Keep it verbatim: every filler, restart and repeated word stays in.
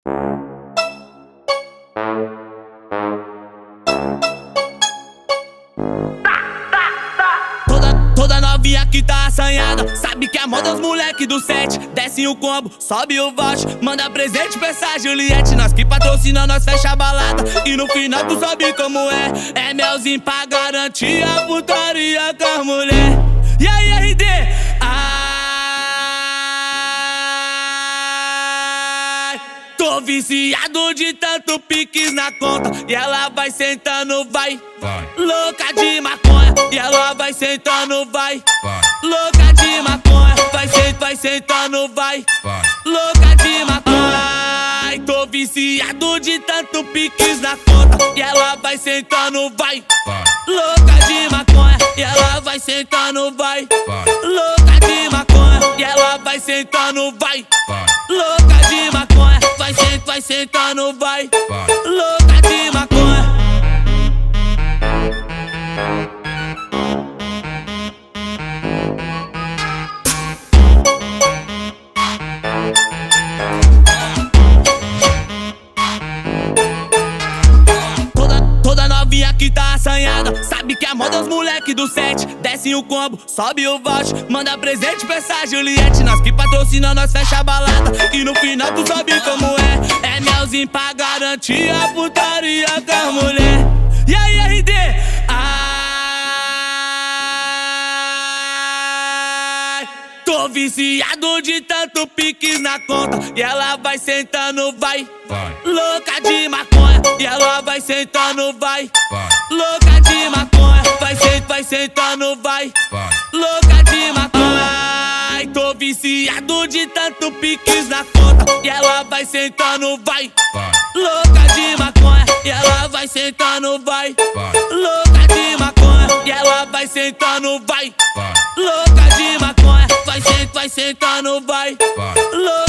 Toda novinha que tá assanhada sabe que é a moda dos moleque do set. Desce o combo, sobe o voucher, manda presente pra essa Juliette. Nós que patrocina, nós fecha a balada e no final tu sabe como é. É melzinho pra garantir a putaria com as mulher. E aí, R D? Ai, tô viciado de tanto piques na conta. E ela vai sentando, vai, vai. Louca de maconha. E ela vai sentando, vai, vai. Louca de maconha. Vai, sent, vai sentando, vai, vai. Louca de maconha. Ai, tô viciado de tanto piques na conta. E ela vai sentando, vai, vai. Louca de maconha. E ela vai sentando, vai, vai. Louca de maconha. E ela vai sentando, vai, vai. Louca de maconha. Vai, sent, vai sentando, vai, vai. Louca de maconha. Que tá assanhada sabe que é a moda dos moleque do set. Desce o combo, sobe o voucher, manda presente pra essa Juliette. Nós que patrocina, nós fecha a balada e no final tu sabe como é. É melzinho pra garantir a putaria com as mulher. E aí, R D? Ai, tô viciado de tanto piques na conta. E ela vai sentando, vai, vai. Louca de maconha. E ela vai sentando, vai, vai. Louca de maconha. Vai, sent, vai sentando, vai, vai. Louca de maconha. Ai, tô viciado de tanto piques na conta. E ela vai sentando, vai, vai. Louca de maconha. E ela vai sentando, vai, vai. Louca de maconha. E ela vai sentando, vai, vai. Louca de maconha. Vai, sent, vai sentando, vai, vai. Louca